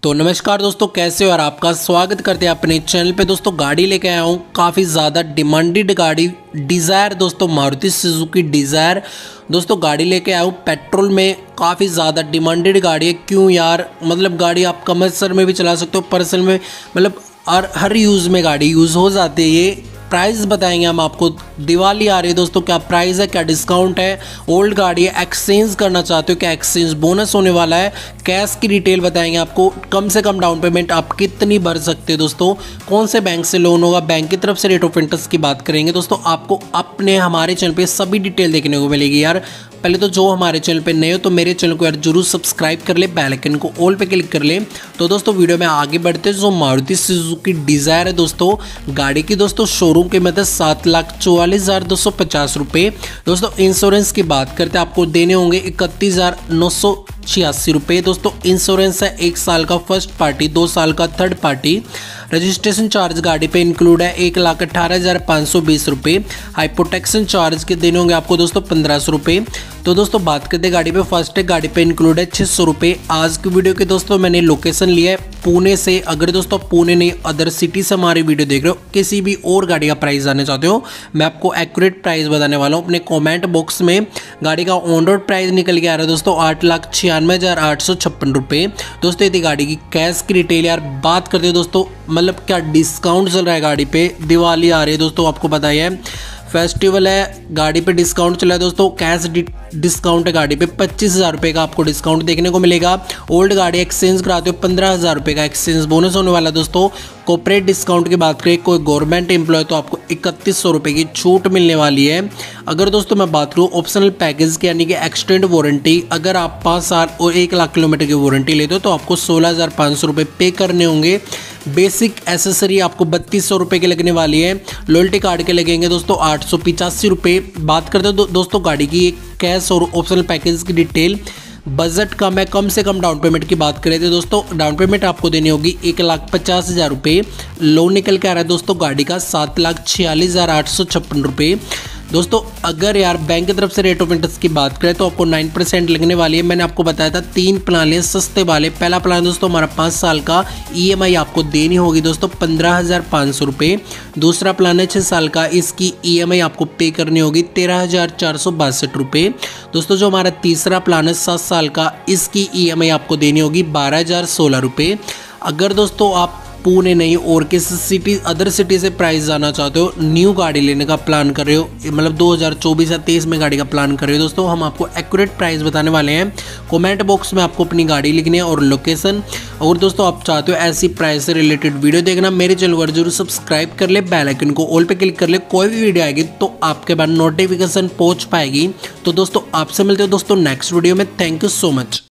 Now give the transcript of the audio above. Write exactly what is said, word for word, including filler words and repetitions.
तो नमस्कार दोस्तों, कैसे हो और आपका स्वागत करते हैं अपने चैनल पे। दोस्तों गाड़ी लेके आया हूँ, काफ़ी ज़्यादा डिमांडेड गाड़ी डिज़ायर। दोस्तों मारुति सुजुकी डिज़ायर दोस्तों गाड़ी लेके आया हूँ पेट्रोल में। काफ़ी ज़्यादा डिमांडेड गाड़ी है। क्यों यार, मतलब गाड़ी आप कमर्शियल में भी चला सकते हो, पर्सनल में, मतलब और हर यूज़ में गाड़ी यूज़ हो जाती है। ये प्राइस बताएंगे हम आपको। दिवाली आ रही है दोस्तों, क्या प्राइस है, क्या डिस्काउंट है। ओल्ड गाड़ी है, एक्सचेंज करना चाहते हो, क्या एक्सचेंज बोनस होने वाला है। कैश की डिटेल बताएंगे आपको। कम से कम डाउन पेमेंट आप कितनी भर सकते हो दोस्तों, कौन से बैंक से लोन होगा, बैंक की तरफ से रेट ऑफ इंटरेस्ट की बात करेंगे दोस्तों। आपको अपने हमारे चैनल पे सभी डिटेल देखने को मिलेगी यार। पहले तो जो हमारे चैनल पे नए हो तो मेरे चैनल को यार जरूर सब्सक्राइब कर ले, बेल आइकन को ऑल पे क्लिक कर ले। तो दोस्तों वीडियो में आगे बढ़ते हैं। जो मारुति सुजुकी डिज़ायर है दोस्तों, गाड़ी की दोस्तों शोरूम कीमत है सात लाख चौवालीस हज़ार दो सौ पचास रुपये। दोस्तों इंश्योरेंस की बात करते हैं, आपको देने होंगे इकतीस हज़ार नौ सौ छियासी रुपये। दोस्तों इंश्योरेंस है एक साल का फर्स्ट पार्टी, दो साल का थर्ड पार्टी। रजिस्ट्रेशन चार्ज गाड़ी पे इंक्लूड है एक लाख अठारह हज़ार पाँच सौ बीस रुपये। हाइपोटेक्शन चार्ज के देने होंगे आपको दोस्तों पंद्रह सौ रुपये। तो दोस्तों बात करते हैं गाड़ी पे, फर्स्ट है गाड़ी पे इंक्लूड है छः सौ रुपये। आज की वीडियो के दोस्तों मैंने लोकेशन लिया है पुणे से। अगर दोस्तों पुणे नहीं अदर सिटी से हमारी वीडियो देख रहे हो, किसी भी और गाड़ी का प्राइस जानना चाहते हो, मैं आपको एक्यूरेट प्राइस बताने वाला हूँ। अपने कमेंट बॉक्स में गाड़ी का ऑन रोड प्राइस निकल के आ रहा है दोस्तों आठ लाख छियानवे हज़ार आठ सौ छप्पन रुपये। दोस्तों यदि गाड़ी की कैश की डिटेल यार बात करते हैं दोस्तों, मतलब क्या डिस्काउंट चल रहा है गाड़ी पे। दिवाली आ रही है दोस्तों, आपको पता ही है, फेस्टिवल है, गाड़ी पे डिस्काउंट चला है दोस्तों। कैश डिस्काउंट है गाड़ी पे पच्चीस हज़ार रुपये का आपको डिस्काउंट देखने को मिलेगा। ओल्ड गाड़ी एक्सचेंज कराते हो पंद्रह हज़ार रुपये का एक्सचेंज बोनस होने वाला दोस्तों। कॉर्पोरेट डिस्काउंट की बात करें, कोई गवर्नमेंट एम्प्लॉय तो आपको इकतीस सौ रुपये की छूट मिलने वाली है। अगर दोस्तों मैं बात करूँ ऑप्शनल पैकेज की, यानी कि एक्सटेंड वारंटी, अगर आप पाँच साल और एक लाख किलोमीटर की वारंटी लेते हो तो आपको सोलह हज़ार पाँच सौ रुपये पे करने होंगे। बेसिक एसेसरी आपको बत्तीस सौ रुपये की लगने वाली है। लॉयल्टी कार्ड के लगेंगे दोस्तों आठ सौ पिचासी रुपये। बात करते हो दो, दोस्तों गाड़ी की कैश और ऑप्शनल पैकेज की डिटेल। बजट कम है, कम से कम डाउन पेमेंट की बात करें तो दोस्तों डाउन पेमेंट आपको देनी होगी एक लाख पचास हज़ार रुपये। लोन निकल के आ रहा है दोस्तों गाड़ी का सात लाख छियालीस हज़ार आठ सौ छप्पन रुपये। दोस्तों अगर यार बैंक की तरफ से रेट ऑफ इंटरेस्ट की बात करें तो आपको नाइन परसेंट लगने वाली है। मैंने आपको बताया था तीन प्लान है सस्ते वाले। पहला प्लान दोस्तों हमारा पाँच साल का, ईएमआई आपको देनी होगी दोस्तों पंद्रह हज़ार पाँच सौ रुपये। दूसरा प्लान है छः साल का, इसकी ईएमआई आपको पे करनी होगी तेरह हज़ार चार सौ बासठ रुपये। दोस्तों जो हमारा तीसरा प्लान है सात साल का, इसकी ईएमआई आपको देनी होगी बारह हज़ार सोलह रुपये। अगर दोस्तों आप पुणे नहीं और किसी सिटी अदर सिटी से प्राइस जाना चाहते हो, न्यू गाड़ी लेने का प्लान कर रहे हो, मतलब दो हज़ार चौबीस या तेईस में गाड़ी का प्लान कर रहे हो दोस्तों, हम आपको एक्यूरेट प्राइस बताने वाले हैं। कमेंट बॉक्स में आपको अपनी गाड़ी लिखनी है और लोकेशन। और दोस्तों आप चाहते हो ऐसी प्राइस से रिलेटेड वीडियो देखना, मेरे चैनल को जरूर सब्सक्राइब कर ले, बेल आइकन को ऑल पे क्लिक कर ले। कोई भी वीडियो आएगी तो आपके पास नोटिफिकेशन पहुँच पाएगी। तो दोस्तों आपसे मिलते हो दोस्तों नेक्स्ट वीडियो में। Thank you so much.